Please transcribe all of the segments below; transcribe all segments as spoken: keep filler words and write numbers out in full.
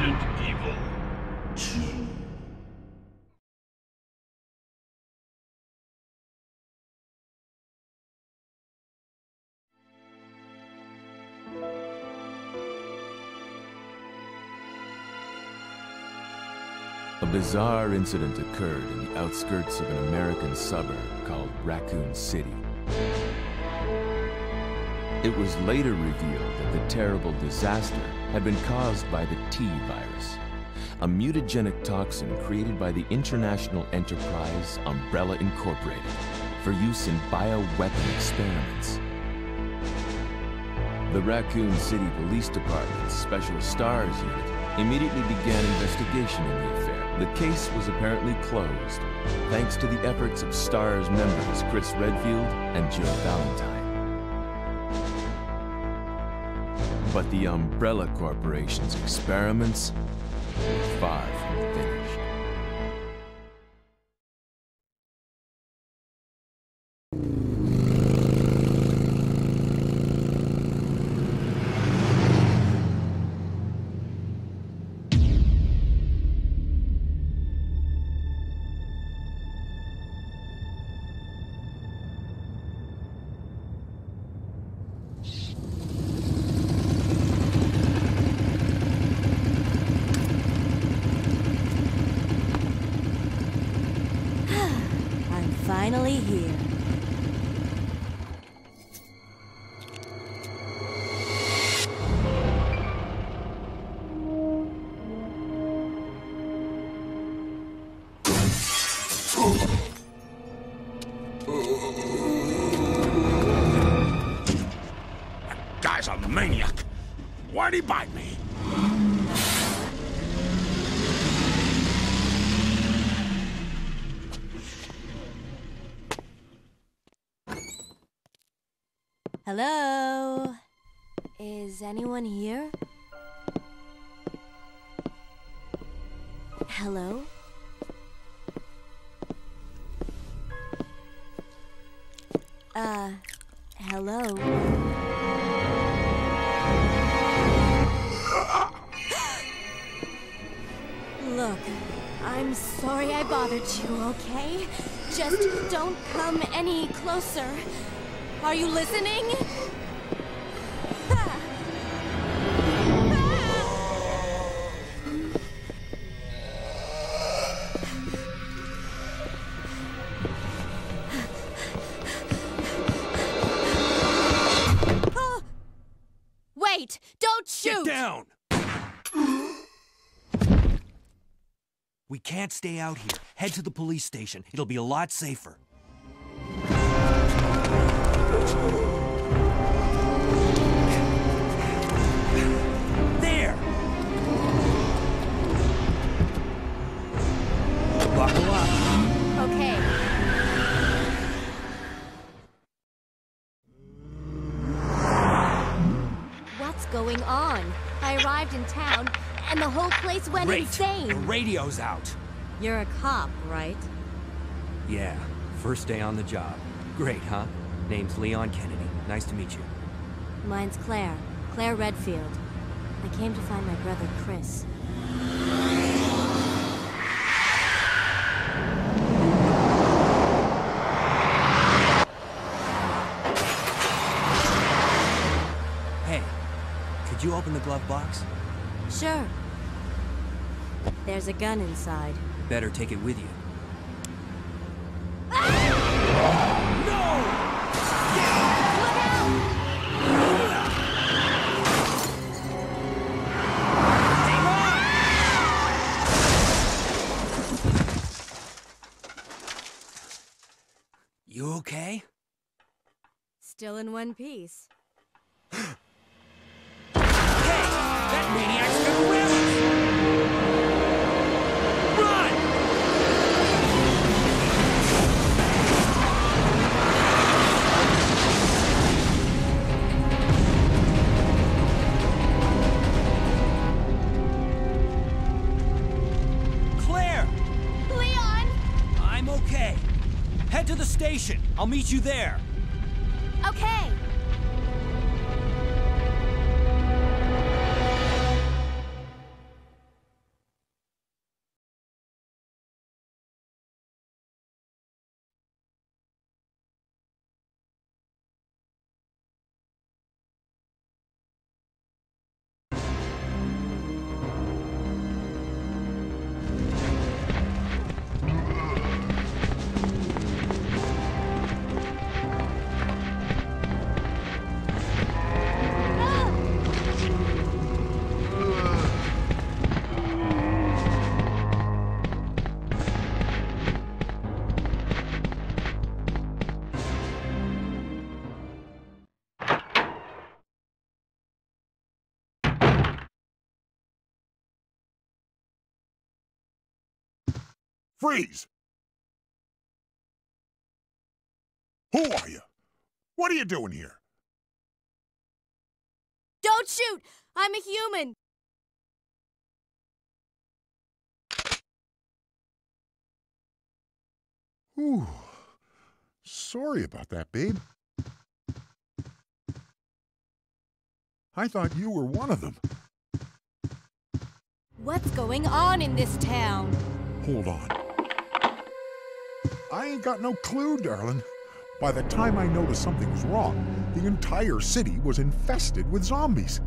Resident Evil two. A bizarre incident occurred in the outskirts of an American suburb called Raccoon City. It was later revealed that the terrible disaster had been caused by the T virus, a mutagenic toxin created by the international enterprise Umbrella Incorporated for use in bioweapon experiments. The Raccoon City Police Department's Special Stars Unit immediately began investigation in the affair. The case was apparently closed, thanks to the efforts of STARS members Chris Redfield and Jill Valentine. But the Umbrella Corporation's experiments were far from finished. Finally here. That guy's a maniac. Why'd he bite me? Hello? Is anyone here? Hello? Uh, hello? Look, I'm sorry I bothered you, okay? Just don't come any closer. Are you listening? Ah. Ah. Wait! Don't shoot! Get down! We can't stay out here. Head to the police station. It'll be a lot safer. There! Buckle up. Okay. What's going on? I arrived in town, and the whole place went Great. insane. The radio's out. You're a cop, right? Yeah, first day on the job. Great, huh? Name's Leon Kennedy. Nice to meet you. Mine's Claire. Claire Redfield. I came to find my brother, Chris. Hey, could you open the glove box? Sure. There's a gun inside. Better take it with you. You okay? Still in one piece. Hey! That maniac's gonna whip us! Claire! Leon! I'm okay. Head to the station. I'll meet you there. Okay. Freeze! Who are you? What are you doing here? Don't shoot! I'm a human! Ooh. Sorry about that, babe. I thought you were one of them. What's going on in this town? Hold on. I ain't got no clue, darling. By the time I noticed something was wrong, the entire city was infested with zombies.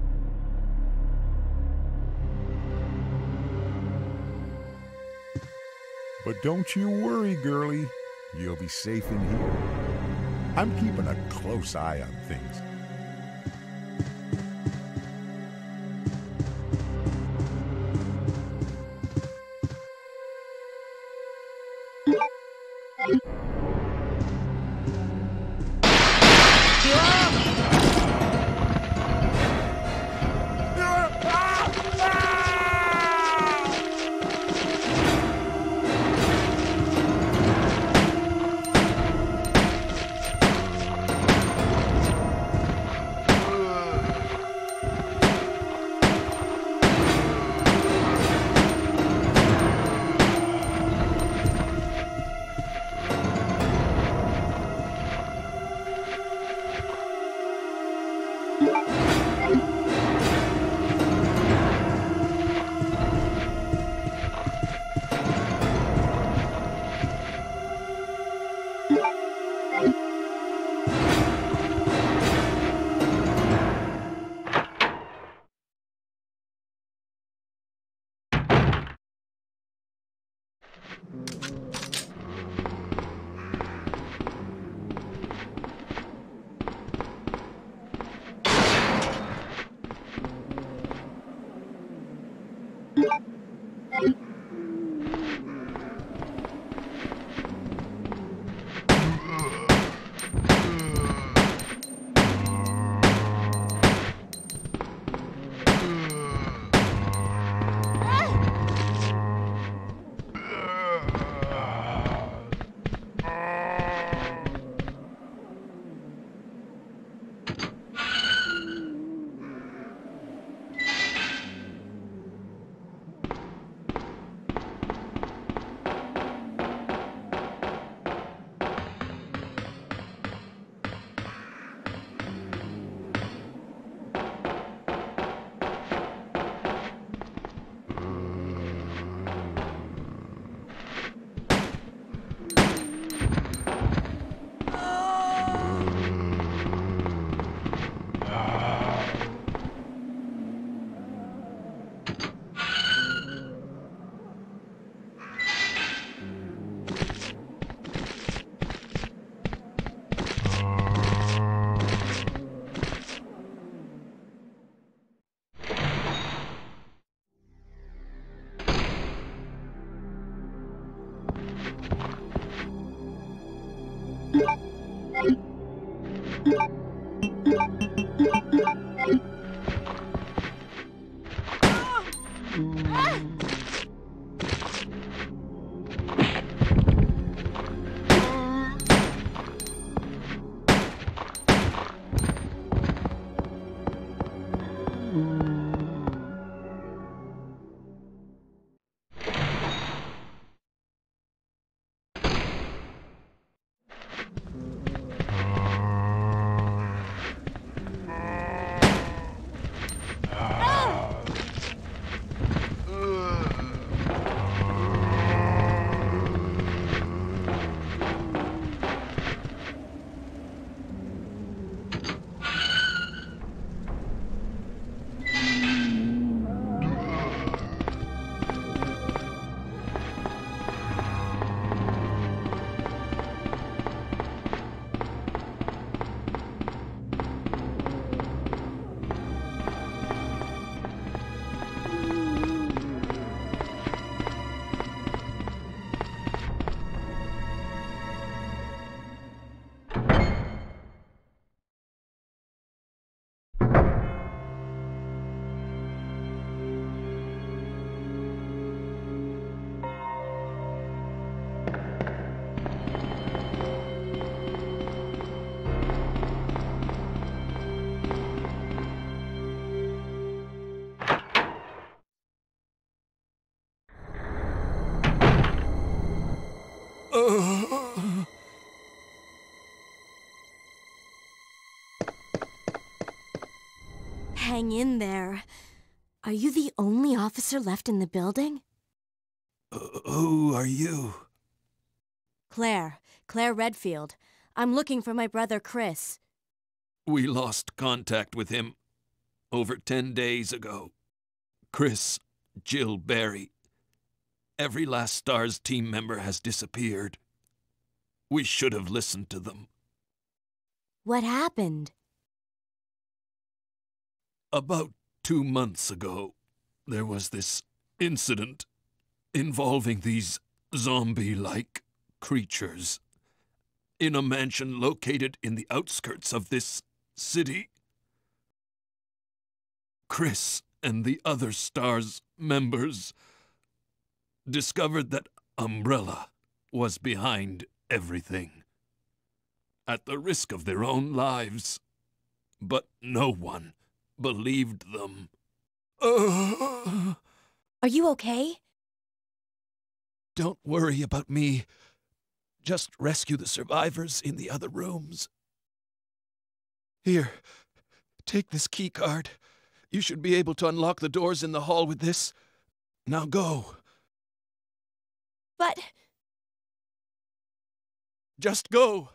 But don't you worry, girlie. You'll be safe in here. I'm keeping a close eye on things. hang in there. Are you the only officer left in the building? Uh, who are you? Claire. Claire Redfield. I'm looking for my brother Chris. We lost contact with him over ten days ago. Chris, Jill, Barry. Every last STARS team member has disappeared. We should have listened to them. What happened? About two months ago, there was this incident involving these zombie-like creatures in a mansion located in the outskirts of this city. Chris and the other STARS members discovered that Umbrella was behind everything, at the risk of their own lives. But no one believed them. Uh, Are you okay? Don't worry about me. Just rescue the survivors in the other rooms. Here, take this key card. You should be able to unlock the doors in the hall with this. Now go. But... Just go.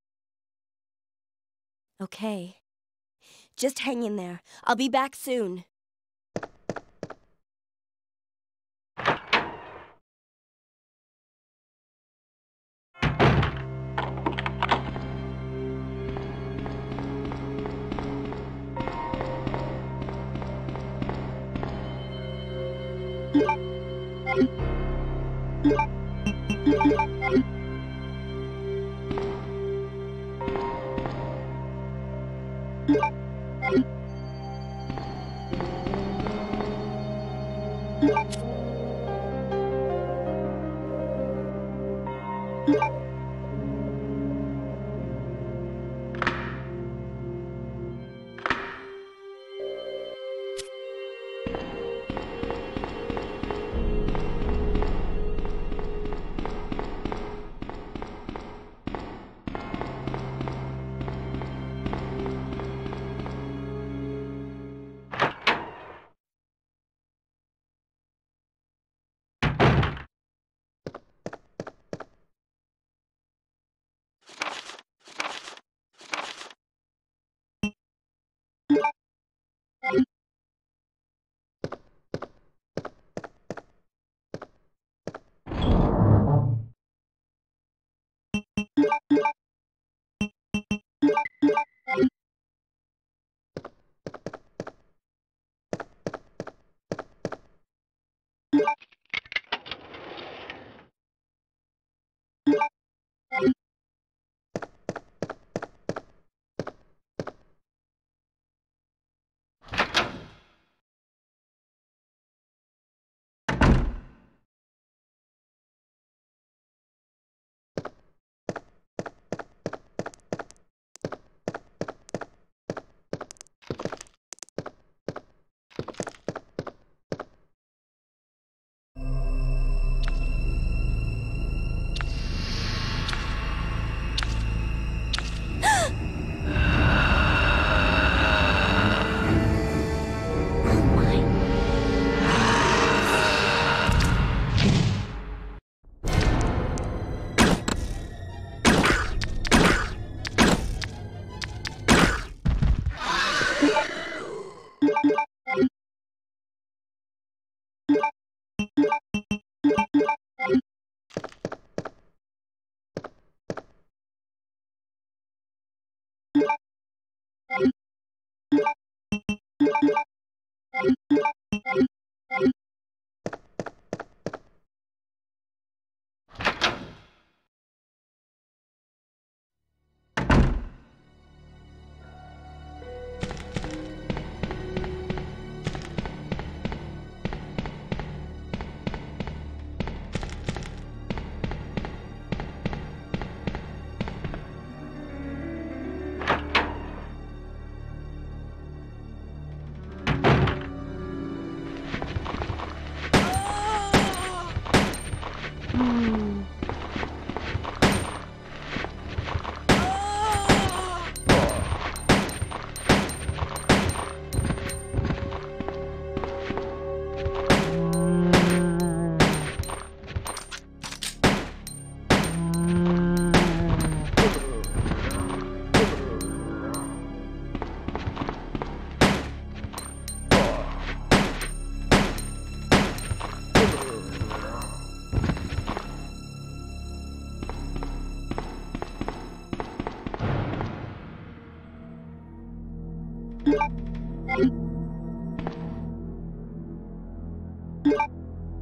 Okay. Just hang in there. I'll be back soon.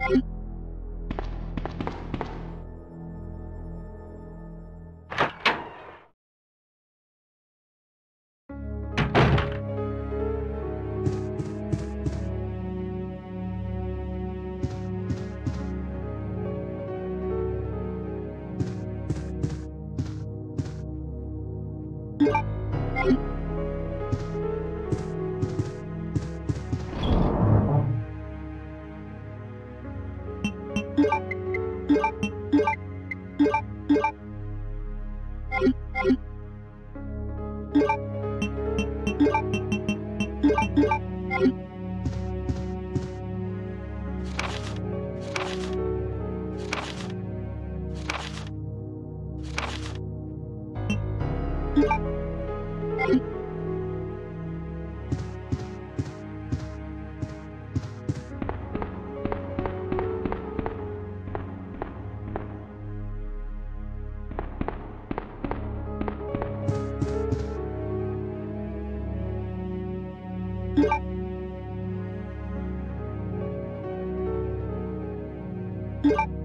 You